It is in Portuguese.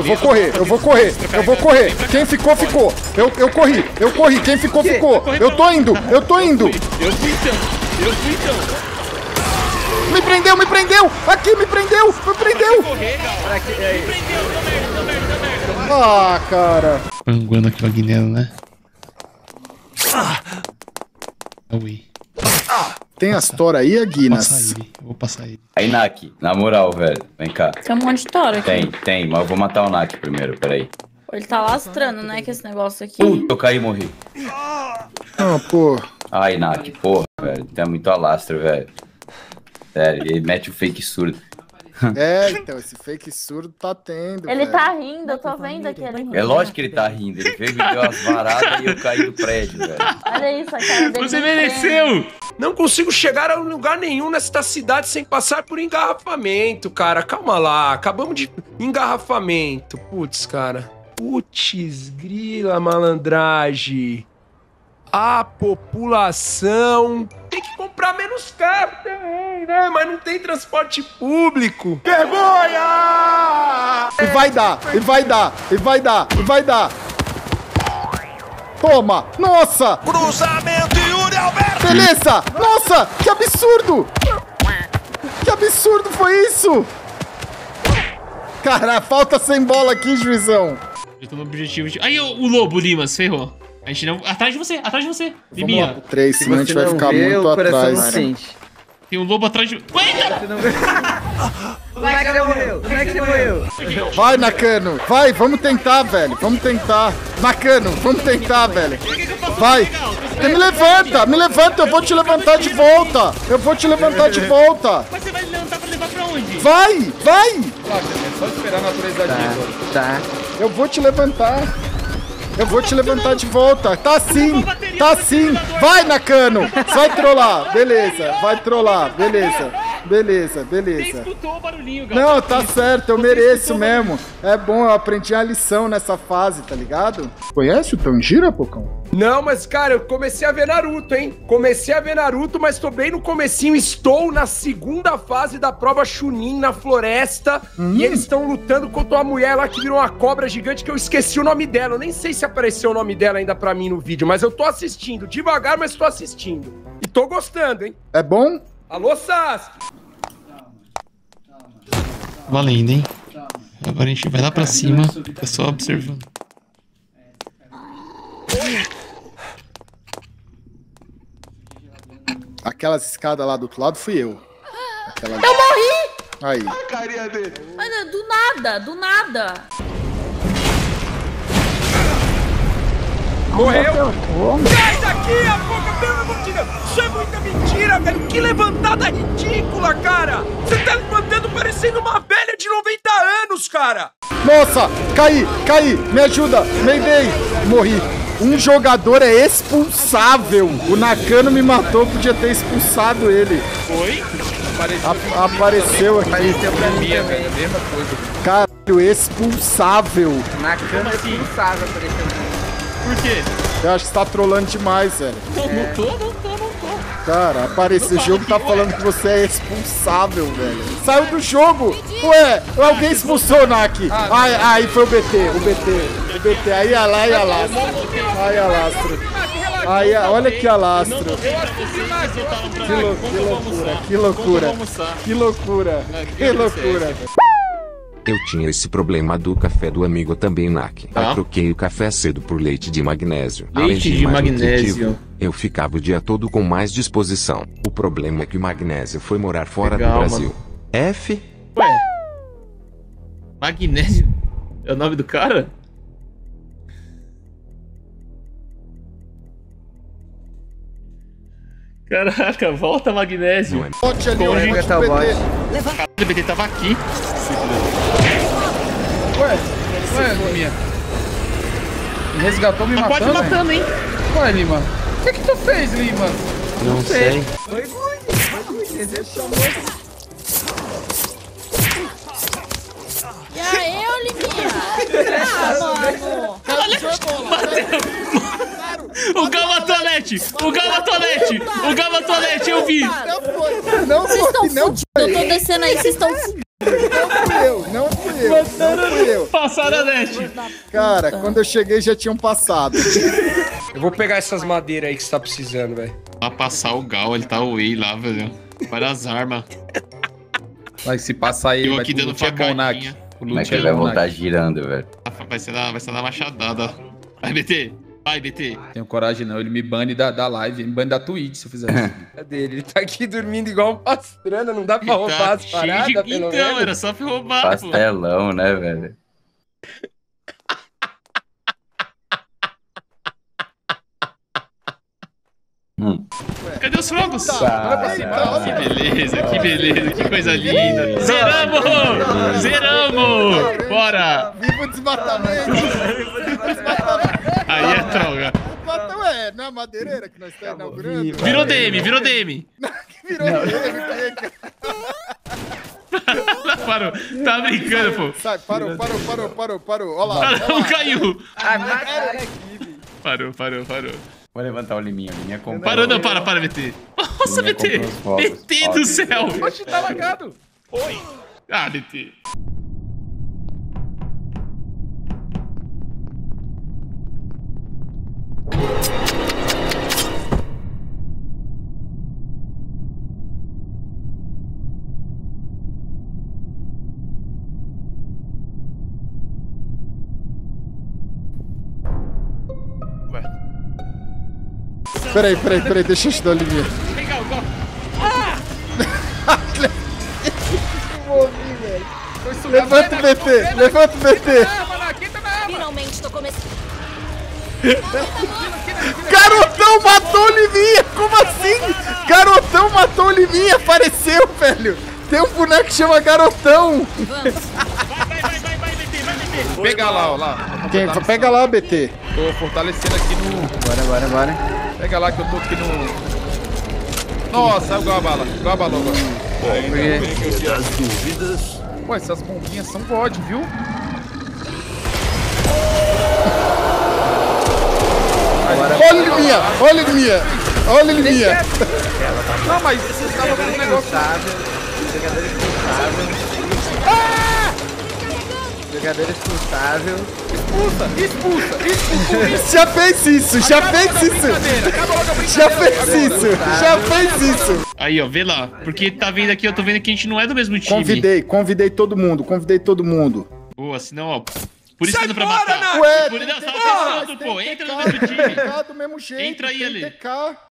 eu vou correr, eu vou correr, eu vou correr. Quem ficou, ficou. Eu corri. Quem ficou, ficou. Eu tô indo. Eu fui então. Me prendeu. Aqui, me prendeu. Correr, Gal. Me prendeu, deu merda. Ah, cara. Panguando aqui o Aguinelo, né? Ui. Tem as tora aí, Aguinas? Eu vou passar ele. Aí, Nak, na moral, velho, vem cá. Tem um monte de tora aqui. Tem, mas eu vou matar o Nak primeiro, peraí. Ele tá lastrando, né, com esse negócio aqui. Puta, eu caí e morri. Ah, pô. Ai, Nak, porra, velho, tem muito alastro, velho. Sério, ele mete o fake surdo. É, então, esse fake surdo tá tendo, Ele velho. tá rindo, eu tô vendo aqui. Ele rindo. É lógico que ele tá rindo, ele veio, me deu umas varadas e eu caí do prédio, velho. Olha isso, a cara dele. Você mereceu! Não consigo chegar a lugar nenhum nesta cidade sem passar por engarrafamento, cara. Calma lá, acabamos de... Engarrafamento, putz, cara. Putz, grila, malandragem. A população tem que comprar menos carro também, né? Mas não tem transporte público. Vergonha! E vai dar. Toma! Nossa! Cruzamento Yuri Alberto! Beleza! Nossa! Que absurdo! Que absurdo foi isso? Cara, falta sem bola aqui, juizão. Eu tô no objetivo de... Aí, o lobo, Limas, ferrou. A gente não... Atrás de você, Liminha. Vamos lá, 3, senão a gente vai ficar muito atrás. Tem um lobo atrás de... Eita! Como é que você morreu? Vai, Nakano. Vai, vamos tentar, velho. Nakano, vamos tentar, velho. Vai. Me levanta, eu vou te levantar de volta. Mas você vai levantar pra levar pra onde? Vai. É só esperar a natureza agir. Tá. Eu vou te levantar de volta. Tá sim. Vai, Nakano. Vai trollar. Beleza. Você escutou o barulhinho, Gal. Não, tá certo, eu mereço mesmo. É bom, eu aprendi a lição nessa fase, tá ligado? Conhece o Tanjiro, Pocão? Não, mas, cara, eu comecei a ver Naruto, hein? Mas tô bem no comecinho. Estou na segunda fase da prova Chunin na floresta. E eles estão lutando contra uma mulher lá que virou uma cobra gigante que eu esqueci o nome dela. Eu nem sei se apareceu o nome dela ainda pra mim no vídeo, mas eu tô assistindo. Devagar, mas tô assistindo. E tô gostando, hein? É bom? Alô, Sasuke! Valendo, hein? Agora a gente vai lá pra cima. Tá só observando. Aquelas escadas lá do outro lado fui eu. Eu morri! Aí. Mas do nada. Morreu! Sai daqui, a boca, pelo amor de Deus! Isso é muita mentira, velho! Que levantada ridícula, cara! Você tá levantando parecendo uma velha de 90 anos, cara! Nossa, caí, me ajuda, Mayday, morri. Um jogador é expulsável. O Nakano me matou, podia ter expulsado ele. Oi? Apareceu aqui. Apareceu pra mim, Minha, velho. velho, mesma coisa. Caralho, expulsável. Na cama expulsável apareceu pra mim. Por quê? Eu acho que você tá trolando demais, velho. Não tô. Cara, apareceu. O jogo tá falando que você é expulsável, velho. Saiu do jogo. Ué, alguém expulsou o Nak. Aí foi o BT. Aí ia lá e alastro. Aí alastro. Aí, olha que alastro. Que loucura. Eu tinha esse problema do café do amigo também, Nak. Eu troquei o café cedo por leite de magnésio. Além Leite de de mais magnésio. nutritivo, eu ficava o dia todo com mais disposição. O problema é que o magnésio foi morar fora Legal, do Brasil. F? Ué? Magnésio? É o nome do cara? Caraca, volta Magnésio. Não é. Bote ali, Onde? o Tá o bot. Caralho, o BT tava aqui. Ué, Liminha. Me resgatou me Mas pode matando, ir matando, hein? Ué, Lima. O que tu fez, Lima? Não sei. E aí, ô Liminha? Mano. O Gama Toalete, eu vi. Não Vocês estão foi, não fudidos. Eu tô descendo aí, vocês estão fudidos. não fui eu. não fui eu. Passaram a net. Cara, quando eu cheguei já tinham passado. Eu vou pegar essas madeiras aí que você tá precisando, velho. Vai passar o Gal, ele tá away lá, velho. Várias armas. Mas se passar ele, Eu vai aqui ter dando loot é bom, Nak. facadinha. O Como é loot que ele vai bom, voltar Nak. girando, velho? Vai ser na machadada. Vai, BT. Vai, BT. Tenho coragem não, ele me bane da live, ele me bane da Twitch se eu fizer isso. Cadê ele? Ele tá aqui dormindo igual um pastrana, não dá pra roubar Tá as cheio paradas, de pelo quintão, menos? era só pra roubar, pô. Pastelão, né, velho? Cadê os fogos? Olha pra cima, Que beleza, que coisa linda. Zeramos! Zeramos! Bora! Viva o desmatamento! Viva o desmatamento! Aí é droga. Ué, não é a madeireira que nós estamos inaugurando? Virou DM, virou DM. Virou ele, Parou. Tá brincando, pô. Sai, parou. Olha lá. Não caiu. Ah, mataram aqui. Parou. Vou levantar o Liminha. O Liminha comprou. Parou, não, para, BT. Nossa, Ninguém BT. comprou os fogos. BT do céu. Oxe, tá lagado. Ah, BT. Peraí, deixa eu te dar o limite. Vem cá, Gal. Levanta o BT! Finalmente tô começando. Garotão matou o Liminha! Como assim? Garotão matou o Liminha! Apareceu, velho! Tem um boneco que chama Garotão! Vai, BT. Pega lá, ó, lá. Pega lá, BT. Tô fortalecendo aqui no... Bora. Pega lá que eu tô aqui no... Nossa, saiu igual a bala agora. Pô, essas bombinhas são God, viu? Olha o Liminha! Não, mas vocês estavam vendo um negócio... Jogador expulsável. Expulsa. Já fez isso! Aí, ó, vê lá. Porque tá vendo aqui, eu tô vendo que a gente não é do mesmo time. Convidei todo mundo. Boa, senão, ó. Por isso Sai que não pra fora, matar. Nath! Ué, Por isso, tem não, que tá pensando, pô. tem Entra TK, no mesmo time. tem TK do mesmo jeito. Entra aí, tem Ale. TK.